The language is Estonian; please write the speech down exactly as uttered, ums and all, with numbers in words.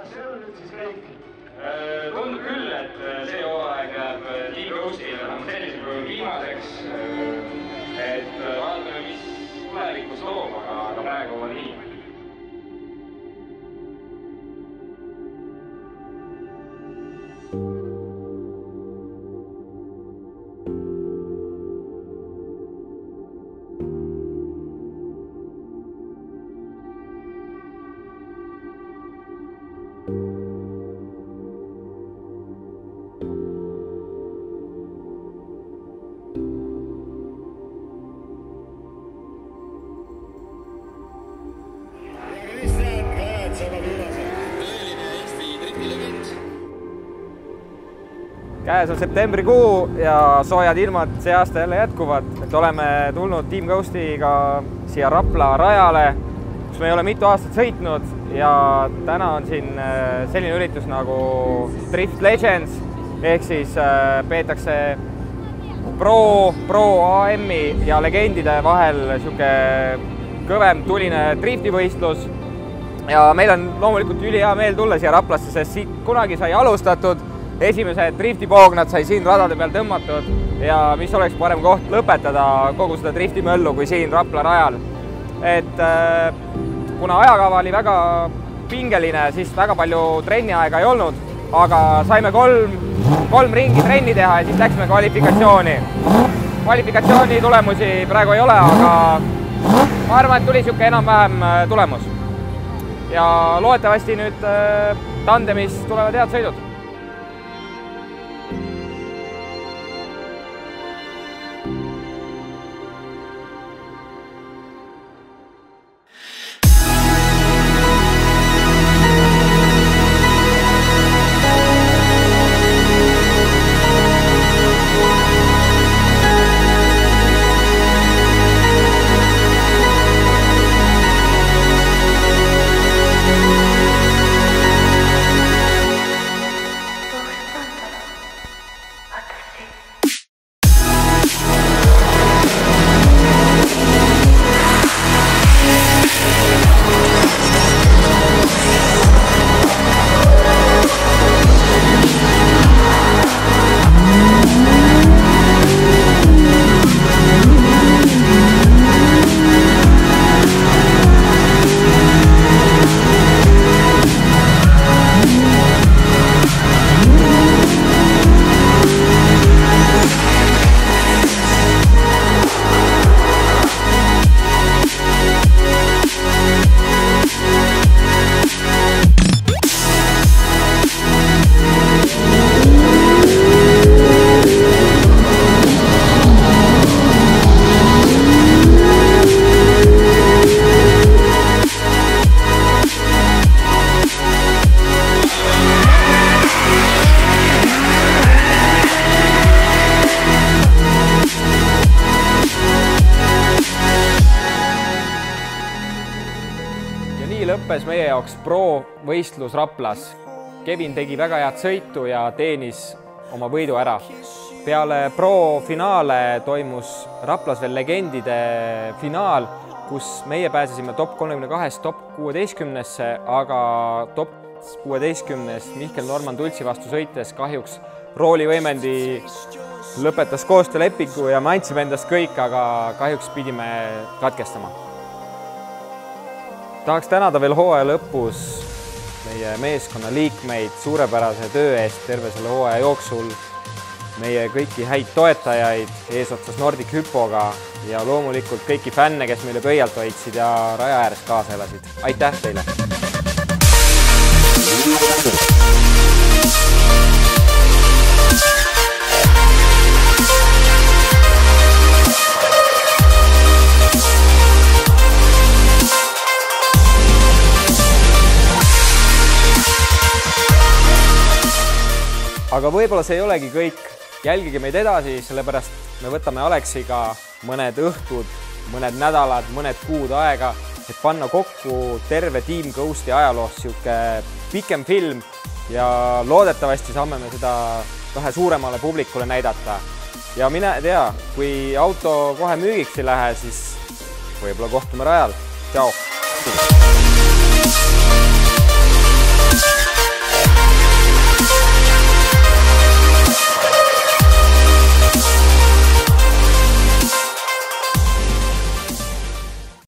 see on nüüd siis kõik. Tundub küll, et see hooaeg jääb Team Ghostile sellisel kujul viimaseks. Et vaatame, mis tulevikus toob, aga praegu on nii. Käes on septembrikuu ja soojad ilmad see aasta jälle jätkuvad. Et oleme tulnud Team Ghostiga siia Rapla rajale, kus me ei ole mitu aastat sõitnud ja täna on siin selline üritus nagu Drift Legends ehk siis peetakse pro, pro A M-i ja legendide vahel siuke kõvem tuline driftivõistlus. Ja meil on loomulikult üli hea meel tulla siia Raplasse, sest siit kunagi sai alustatud. Esimesed driftipoognad sai siin radade peal tõmmatud ja mis oleks parem koht lõpetada kogu seda driftimöllu kui siin Rapla rajal. Et kuna ajakava oli väga pingeline, siis väga palju trenniaega ei olnud, aga saime kolm, kolm ringi trenni teha ja siis läksime kvalifikatsiooni. Kvalifikatsiooni tulemusi praegu ei ole, aga ma arvan, et tuli siuke enam-vähem tulemus. Ja loodetavasti nüüd tandemis tulevad head sõidud. Lõppes meie jaoks pro-võistlus Raplas. Kevin tegi väga head sõitu ja teenis oma võidu ära. Peale pro-finaale toimus Raplas veel legendide finaal, kus meie pääsesime top kolmekümne kahest top kuueteistkümnesse, aga top kuueteistkümnest Mihkel Norman Tultsi vastu sõites kahjuks roolivõimendi lõpetas koostöölepingu ja me andsime endast kõik, aga kahjuks pidime katkestama. Tahaks tänada veel hooaja lõpus meie meeskonna liikmeid suurepärase töö eest terve selle hooaja jooksul, meie kõiki häid toetajaid eesotsas Nordic Hypoga ja loomulikult kõiki fänne, kes meile pöialt hoidsid ja raja ääres kaasa elasid. Aitäh teile! Aga võib-olla see ei olegi kõik. Jälgige meid edasi, sellepärast me võtame Aleksiga mõned õhtud, mõned nädalad, mõned kuud aega, et panna kokku terve Team Ghosti ajaloost siuke pikem film ja loodetavasti saame me seda vähe suuremale publikule näidata. Ja mine tea, kui auto kohe müügiks ei lähe, siis võib-olla kohtume rajal. Tšau!